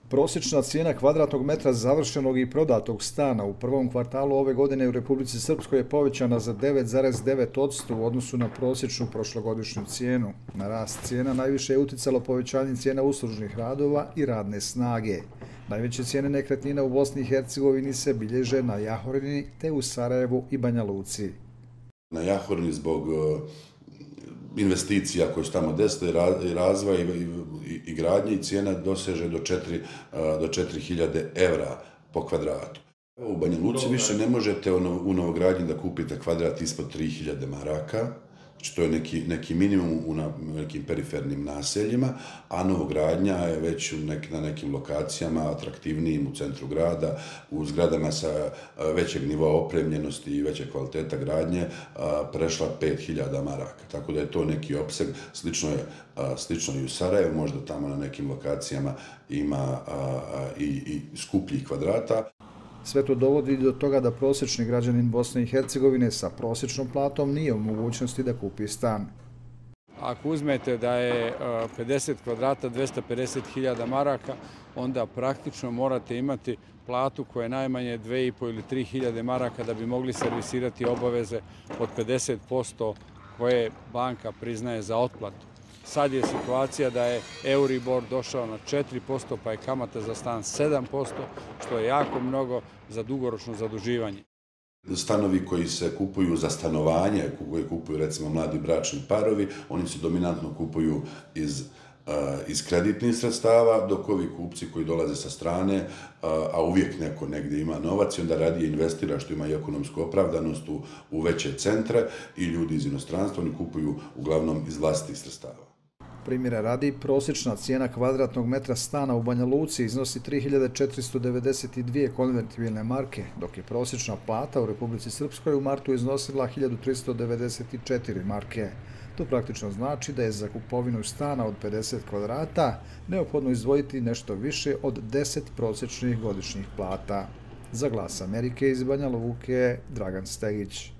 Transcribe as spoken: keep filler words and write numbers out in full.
Prosječna cijena kvadratnog metra završenog i prodatog stana u prvom kvartalu ove godine u Republici Srpskoj je povećana za devet zarez devet posto u odnosu na prosječnu prošlogodišnju cijenu. Na rast cijena najviše je uticalo povećanje cijena uslužnih radova i radne snage. Najveće cijene nekretnina u Bosni i Hercegovini se bilježe na Jahorini te u Sarajevu i Banja Luci. Na Jahorini zbog investicija koje su tamo desile i razvoja i, i, i gradnje i cijena doseže do četiri, do četiri hiljade evra po kvadratu. U Banja Luci više ne možete u novogradnji da kupite kvadrat ispod tri hiljade maraka, znači to je neki, neki minimum u na, nekim perifernim naseljima, a novogradnja je već nek, na nekim lokacijama atraktivnijim u centru grada, u zgradama sa većeg nivoa opremljenosti i veće kvaliteta gradnje prešla pet hiljada maraka. Tako da je to neki opseg, slično je slično i u Sarajevu, možda tamo na nekim lokacijama ima i, i skupljih kvadrata. Sve to dovodi do toga da prosječni građanin Bosne i Hercegovine sa prosječnom platom nije u mogućnosti da kupi stan. Ako uzmete da je pedeset kvadrata dvesta pedeset hiljada maraka, onda praktično morate imati platu koja je najmanje dve i po ili tri hiljade maraka da bi mogli servisirati obaveze od pedeset posto koje banka priznaje za otplatu. Sad je situacija da je Euribor došao na četiri posto, pa je kamata za stan sedam posto, što je jako mnogo za dugoročno zaduživanje. Stanovi koji se kupuju za stanovanje, koje kupuju recimo mladi bračni parovi, oni se dominantno kupuju iz, uh, iz kreditnih sredstava, dok ovi kupci koji dolaze sa strane, uh, a uvijek neko negdje ima novac i onda radije investira što ima i ekonomsku opravdanost u, u veće centre i ljudi iz inostranstva, oni kupuju uglavnom iz vlastitih sredstava. Primjera radi, prosječna cijena kvadratnog metra stana u Banja Luci iznosi tri hiljade četiristo devedeset dvije konvertibilne marke, dok je prosječna plata u Republici Srpskoj u martu iznosila hiljadu tristo devedeset četiri marke. To praktično znači da je za kupovinu stana od pedeset kvadrata neophodno izdvojiti nešto više od deset prosječnih godišnjih plata. Za Glas Amerike iz Banja Luke, Dragan Stegić.